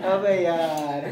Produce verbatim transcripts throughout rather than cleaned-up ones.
अबे यार।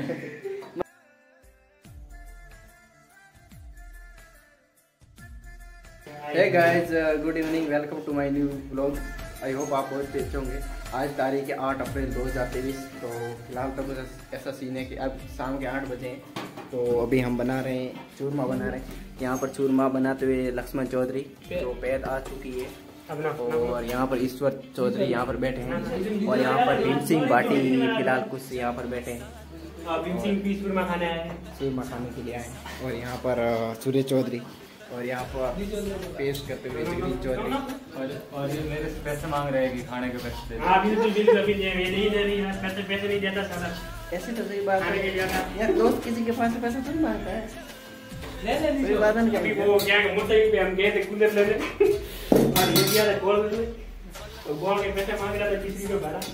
Hey guys, good evening, welcome to my new vlog. I hope आप बहुत अच्छे होंगे। आज तारीख है आठ अप्रैल दो हज़ार तेईस। तो फिलहाल तो कुछ ऐसा सीन है कि अब शाम के आठ बजे हैं। तो अभी हम बना रहे हैं चूरमा बना रहे हैं। यहाँ पर चूरमा बनाते हुए लक्ष्मण चौधरी जो पैद आ चुकी है, और यहाँ पर ईश्वर चौधरी यहाँ पर बैठे हैं, और यहाँ पर भीम सिंह भाटी फिलहाल कुछ यहाँ पर बैठे हैं। भीम सिंह भी चूरमा खाने आए हैं, चूरमा खाने के लिए आए हैं। और यहाँ पर सूर्य चौधरी, और यहाँ पर पेश करते हुए जगदीश चौधरी, और और ये मेरे से पैसे मांग रहे हैं कि खाने के पैसे। हाँ बिल्कुल बिल्कुल, अभी नहीं नहीं नहीं यार, पैसे पैसे नहीं देता साला। ऐसे तो सही बात खाने के लिए है यार, दोस्त किसी के पास से पैसा थोड़ी मांगता है। ले ले कोई बात नहीं। अभी वो क्या है, मोटरसाइकिल पे हम गए थे कूलर लेने, और ये दिया था कॉल करने, तो कॉल के पैसे मांग रहा था किसी को भाड़ा।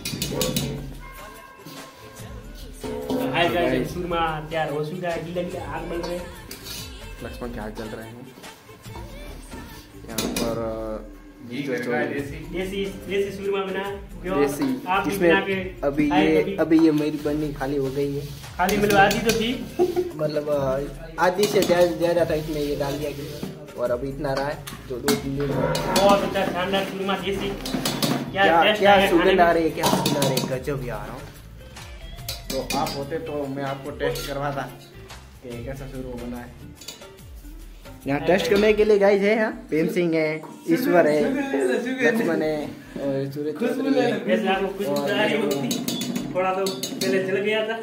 हाय गाइस, चूरमा तैयार हो चुका है, गीला गीला आग बन रहे हैं। लक्ष्मण के हाथ जल रहे हैं। यहाँ पर देसी देसी देसी चूरमा बना, देसी, आप भी इसमें बना के अभी ये अभी ये मेरी पन्नी खाली हो गई है। खाली मतलब आधी तो थी, मतलब आधी से ज्यादा था, इसमें ये डाल दिया गया, और अभी इतना रहा है जो दो तीन दिन में बहुत अच्छा शानदार चूरमा देसी। क्या क्या टेस्ट क्या है खाने सुगंध आ में। रही है, क्या सुगंध आ रही है, गजब यार। तो आप होते तो मैं आपको टेस्ट करवाता कि कैसा शुरू बना है। यहाँ टेस्ट करने के लिए गाइस है, यहाँ भीम सिंह है, ईश्वर है, लक्ष्मण है, और सूर्य चौधरी है। वैसे आपको कुछ आ रही होती, थोड़ा तो पहले जल गया था।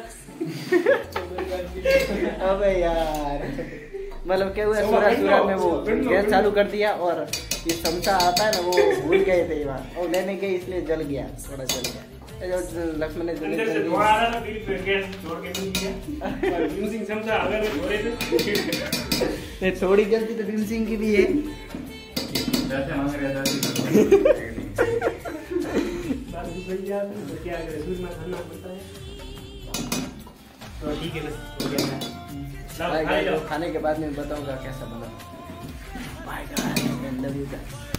अबे यार, मतलब क्या हुआ, सूरज सूरज में वो गैस चालू कर दिया, और ये समसा आता है ना, वो भूल गए थे वहाँ, और लेने गए इसलिए जल गया, थोड़ा जल गया। लक्ष्मण ने अंदर से धुआं आ रहा था, फिर गैस छोड़ के मिल गया, और भीम सिंह समझा अगर में थोड़े थे। थोड़ी गलती तो भीम सिंह की भी है। पैसे मांग रहे थे। बात सही है, तो क्या करें, दूध में खाना पड़ता है। तो ठीक है, बस हो गया। लाओ, खा लो। खाने के बाद में बताऊंगा कैसा बना। Bye guys, love you guys.